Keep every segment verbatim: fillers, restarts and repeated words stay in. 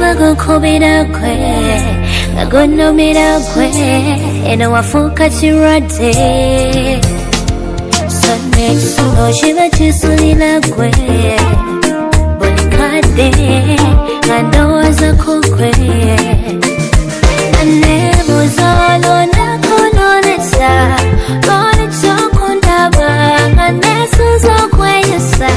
wago kubira kwe Gagono mira kwe Eno wafuka chirade Sunday Suno shiva chisulila kwe Bolikade Gando waza kukwe Anebo zolo na kolonesa Rone chokundaba Anesu zokwe yasa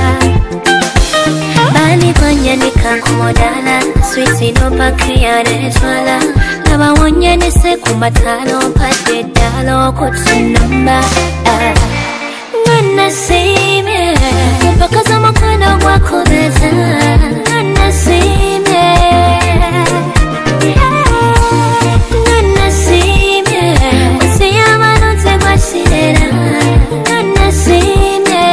Bali kwanya nikakumodala Sweetie no pakriane chwala Naba wanya nise kumbatalo Pate dalo kutunamba Nana sime Mpaka za mkwano wako beza Nana sime Nana sime Usiyama note kwa shirera Nana sime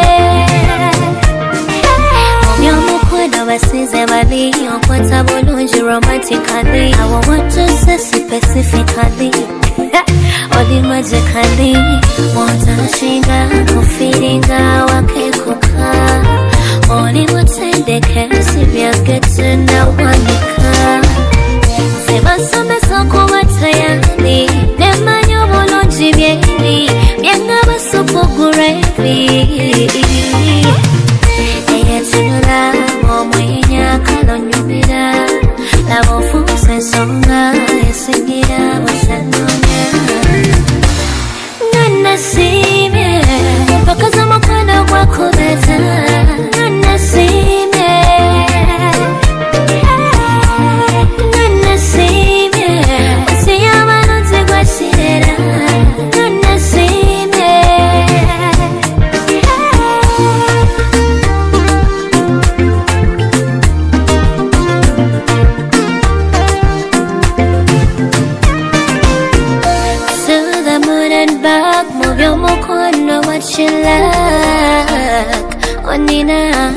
Myomu kwano wasize wali Okwata bulunji romantically I want to say specifically Oli magically Wanta shinga kufiringa wakekuka Oli mutendeke serious get to know wanika Seba some soko watayali Nema nyobo lonji bieli Mianga basupo gurevi Eye tunula Momwenya kalonyumira Lavo fuse songa Esingira wasanonya Nana sime Mpaka za mkwano wako beza Nana sime Nana sime Usiyama note kwa shirera Nana sime To the moon and back Move your mukono what you like Onina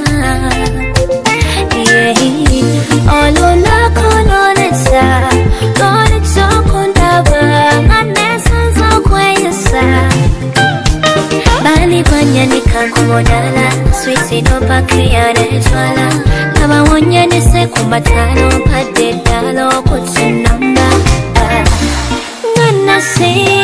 Yeah Olula kolonesa Kone chokundaba Anesa zokwe yasa Bali kwanya nikakumodala Sweetie no pakriane chwala Naba wanya nise kumbatalo Pade dalo kutunamba Nana si